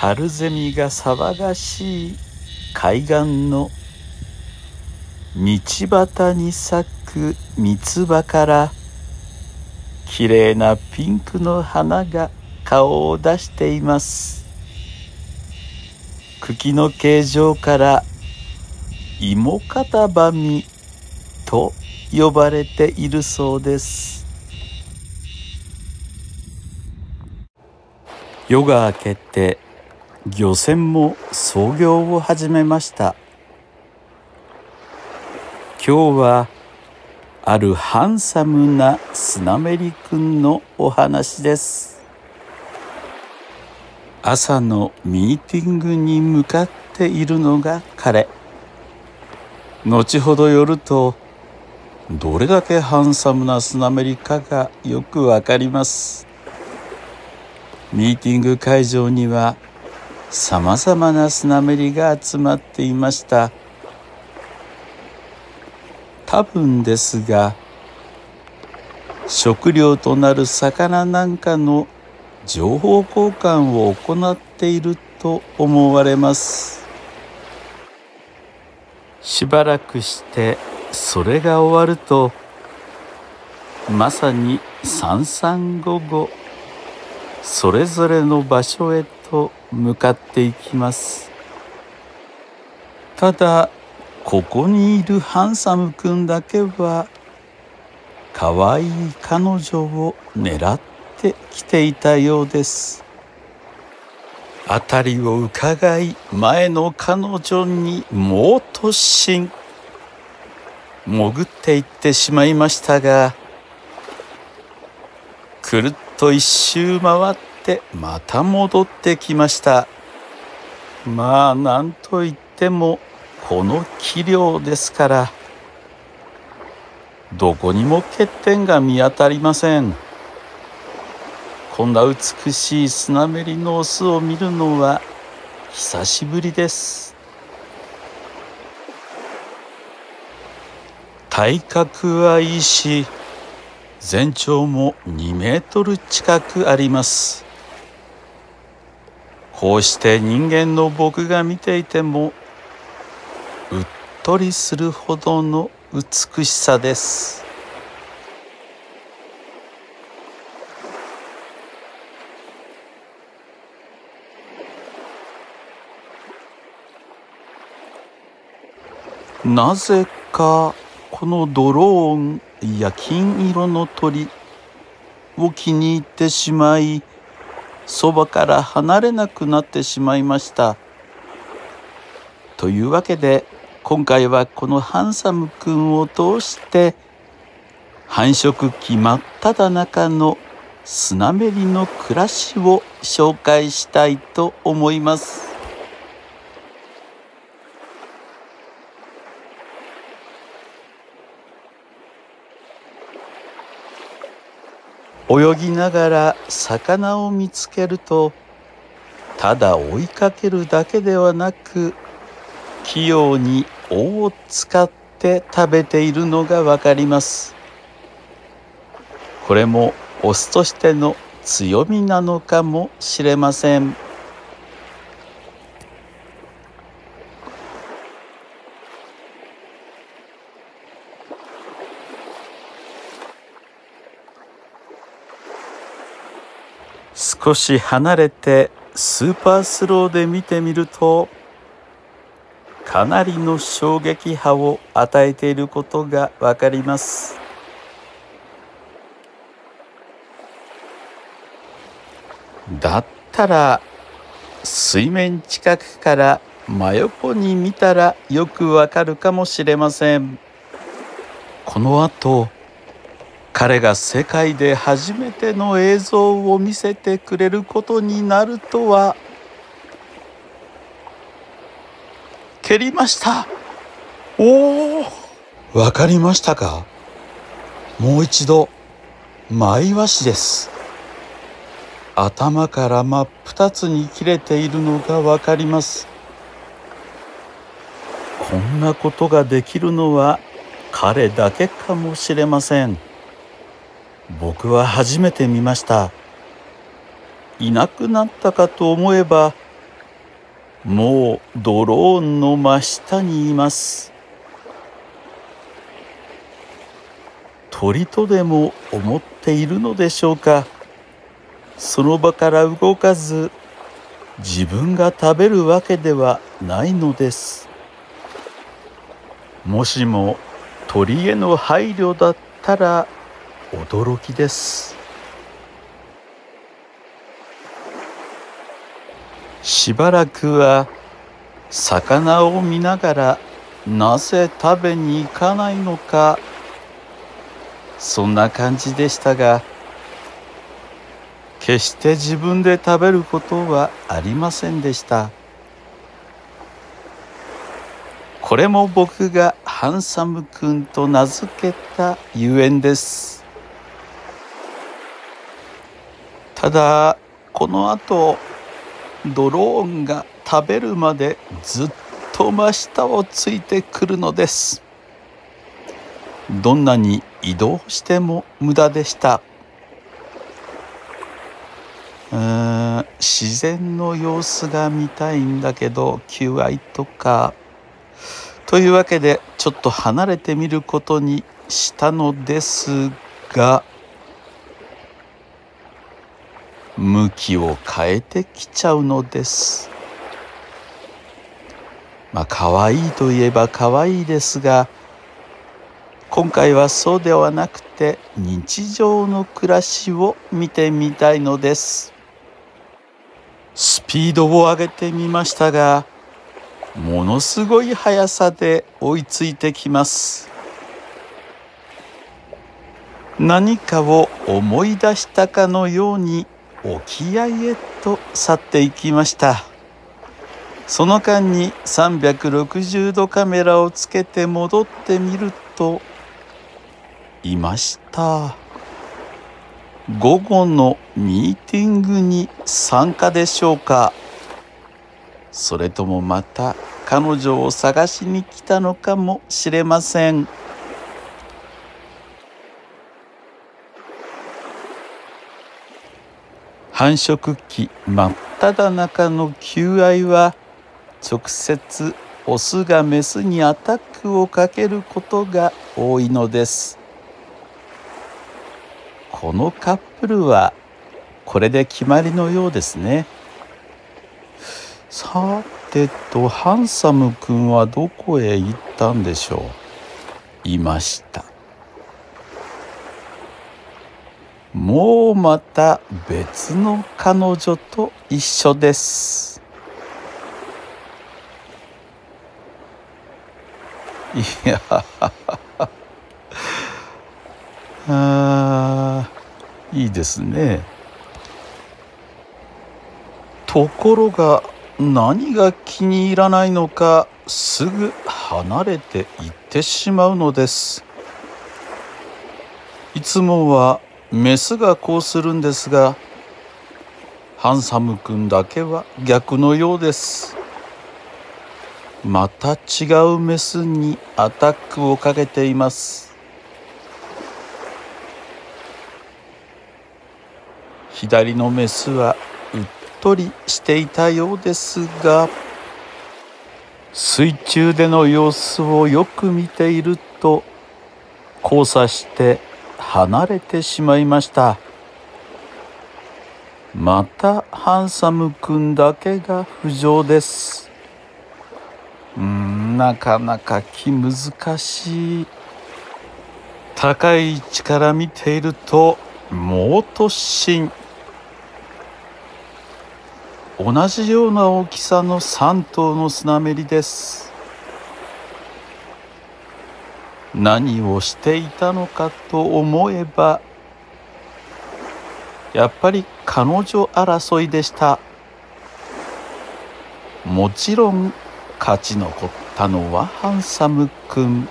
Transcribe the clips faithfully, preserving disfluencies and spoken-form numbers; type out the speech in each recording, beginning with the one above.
春ゼミが騒がしい海岸の道端に咲く三つ葉からきれいなピンクの花が顔を出しています。茎の形状から芋片葉実と呼ばれているそうです。夜が明けて漁船も操業を始めました。今日はあるハンサムなスナメリ君のお話です。朝のミーティングに向かっているのが彼。後ほど寄るとどれだけハンサムなスナメリかがよくわかります。ミーティング会場にはさまざまなスナメリが集まっていました。多分ですが、食料となる魚なんかの情報交換を行っていると思われます。しばらくしてそれが終わると、まさに三々五々、それぞれの場所へと向かっていきます。ただ、ここにいるハンサム君だけはかわいい彼女を狙ってきていたようです。辺りを伺い、前の彼女に猛突進。潜っていってしまいましたが、くるっと一周回ってまた戻ってきました。まあなんといってもこの器量ですから、どこにも欠点が見当たりません。こんな美しいスナメリのオスを見るのは久しぶりです。体格はいいし、全長もにメートル近くあります。こうして人間の僕が見ていてもうっとりするほどの美しさです。なぜかこのドローンや金色の鳥を気に入ってしまい、そばから離れなくなってしまいました。というわけで今回はこのハンサム君を通して繁殖期真っ只中のスナメリの暮らしを紹介したいと思います。泳ぎながら魚を見つけると、ただ追いかけるだけではなく、器用に尾を使って食べているのがわかります。これもオスとしての強みなのかもしれません。少し離れてスーパースローで見てみると、かなりの衝撃波を与えていることがわかります。だったら水面近くから真横に見たらよくわかるかもしれません。この後、彼が世界で初めての映像を見せてくれることになるとは。蹴りました。おお、わかりましたか？もう一度、マイワシです。頭から真っ二つに切れているのがわかります。こんなことができるのは彼だけかもしれません。僕は初めて見ました。いなくなったかと思えば、 もうドローンの真下にいます。鳥とでも思っているのでしょうか。その場から動かず、自分が食べるわけではないのです。もしも鳥への配慮だったら驚きです。しばらくは魚を見ながらなぜ食べに行かないのか、そんな感じでしたが、決して自分で食べることはありませんでした。これも僕がハンサムくんと名付けたゆえんです。ただこの後ドローンが食べるまでずっと真下をついてくるのです。どんなに移動しても無駄でした。うーん自然の様子が見たいんだけど求愛とかというわけでちょっと離れてみることにしたのですが、向きを変えてきちゃうのです。まあ可愛いといえば可愛いですが、今回はそうではなくて日常の暮らしを見てみたいのです。スピードを上げてみましたが、ものすごい速さで追いついてきます。何かを思い出したかのように沖合へと去っていきました。その間にさんびゃくろくじゅうどカメラをつけて戻ってみるといました。午後のミーティングに参加でしょうか。それともまた彼女を探しに来たのかもしれません。繁殖期真っ只中の求愛は直接オスがメスにアタックをかけることが多いのです。このカップルはこれで決まりのようですね。さてとハンサムくんはどこへ行ったんでしょう。いました。もうまた別の彼女と一緒です。いやあいいですね。ところが何が気に入らないのかすぐ離れていってしまうのです。いつもはメスがこうするんですが、ハンサムくんだけは逆のようです。また違うメスにアタックをかけています。左のメスはうっとりしていたようですが、水中での様子をよく見ていると交差して離れてしまいました。またハンサムくんだけが浮上です。うーんなかなか気難しい。高い位置から見ていると猛突進。同じような大きさのさん頭のスナメリです。何をしていたのかと思えば、やっぱり彼女争いでした。もちろん勝ち残ったのはハンサムくん。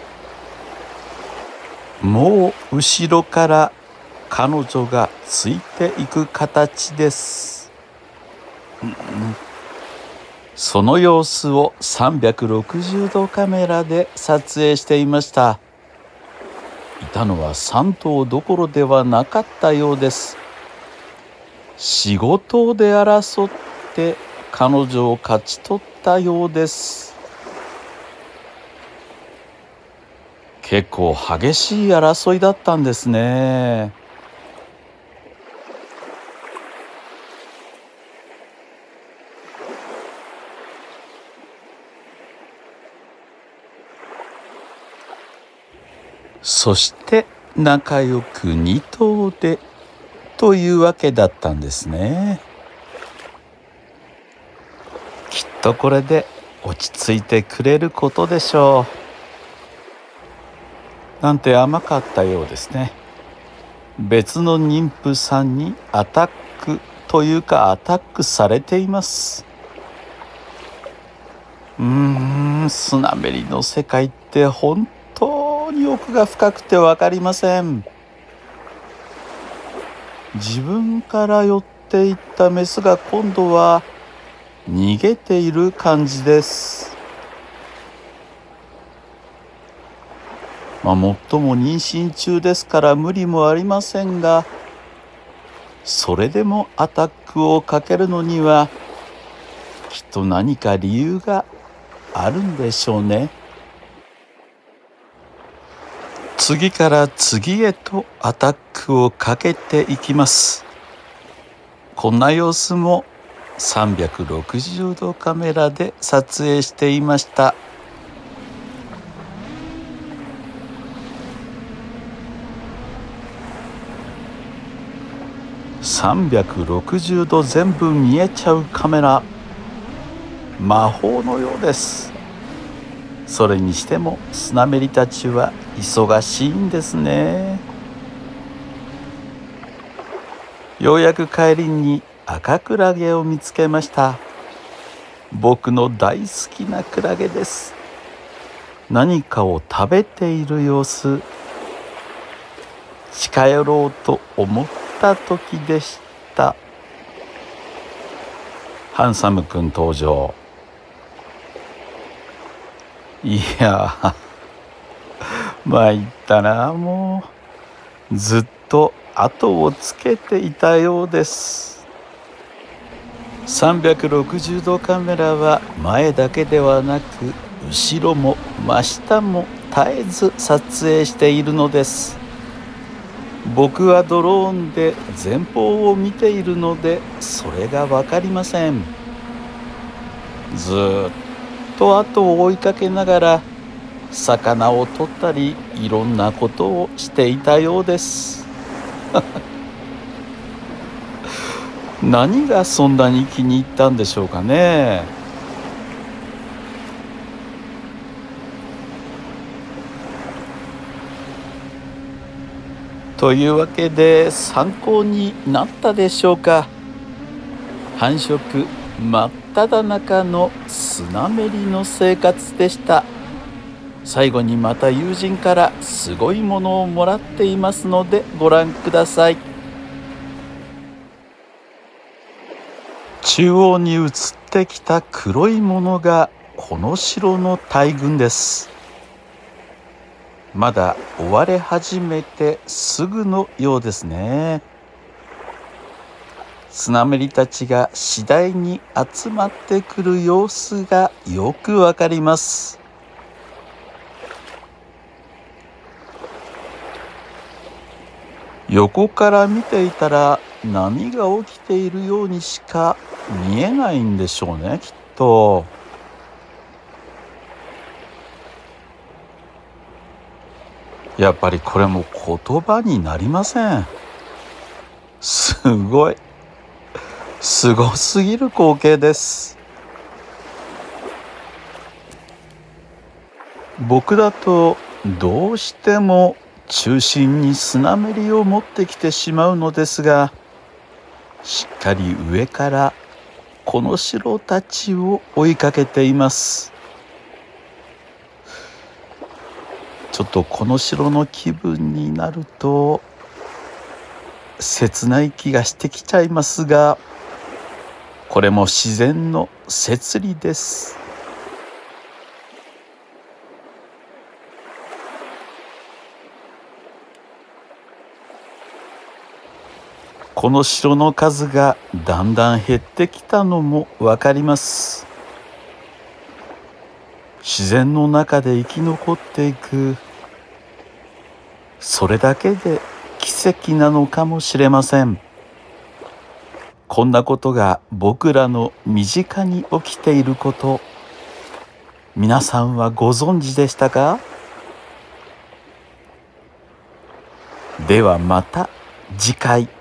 もう後ろから彼女がついていく形です。うん、その様子をさんびゃくろくじゅうどカメラで撮影していました。いたのはさん頭どころではなかったようです。よん頭で争って彼女を勝ち取ったようです。結構激しい争いだったんですね。そして仲良くに頭でというわけだったんですね。きっとこれで落ち着いてくれることでしょう。なんて甘かったようですね。別の妊婦さんにアタックというかアタックされています。うーん、スナメリの世界って本当に奥が深くて分かりません。自分から寄っていったメスが今度は逃げている感じです。まあ、もっとも妊娠中ですから無理もありませんが、それでもアタックをかけるのにはきっと何か理由があるんでしょうね。次から次へとアタックをかけていきます。こんな様子もさんびゃくろくじゅうどカメラで撮影していました。さんびゃくろくじゅうど全部見えちゃうカメラ、魔法のようです。それにしてもスナメリたちは忙しいんですね。ようやく帰りに赤クラゲを見つけました。僕の大好きなクラゲです。何かを食べている様子。近寄ろうと思った時でした。ハンサムくん登場。いや参ったな。もうずっと後をつけていたようです。さんびゃくろくじゅうどカメラは前だけではなく後ろも真下も絶えず撮影しているのです。僕はドローンで前方を見ているのでそれが分かりません。ずっと後を追いかけながら魚を取ったりいろんなことをしていたようです何がそんなに気に入ったんでしょうかね。というわけで参考になったでしょうか。繁殖真っ只中のスナメリの生活でした。最後にまた友人からすごいものをもらっていますのでご覧ください。中央に映ってきた黒いものがこの城の大群です。まだ追われ始めてすぐのようですね。スナメリたちが次第に集まってくる様子がよくわかります。横から見ていたら波が起きているようにしか見えないんでしょうね、きっと。やっぱりこれも言葉になりません。すごい、すごすぎる光景です。僕だとどうしても中心にスナメリを持ってきてしまうのですが、しっかり上からこの城たちを追いかけています。ちょっとこの城の気分になると切ない気がしてきちゃいますが、これも自然の摂理です。 この城の数がだんだん減ってきたのもわかります。自然の中で生き残っていく、それだけで奇跡なのかもしれません。こんなことが僕らの身近に起きていること、皆さんはご存知でしたか？ではまた次回。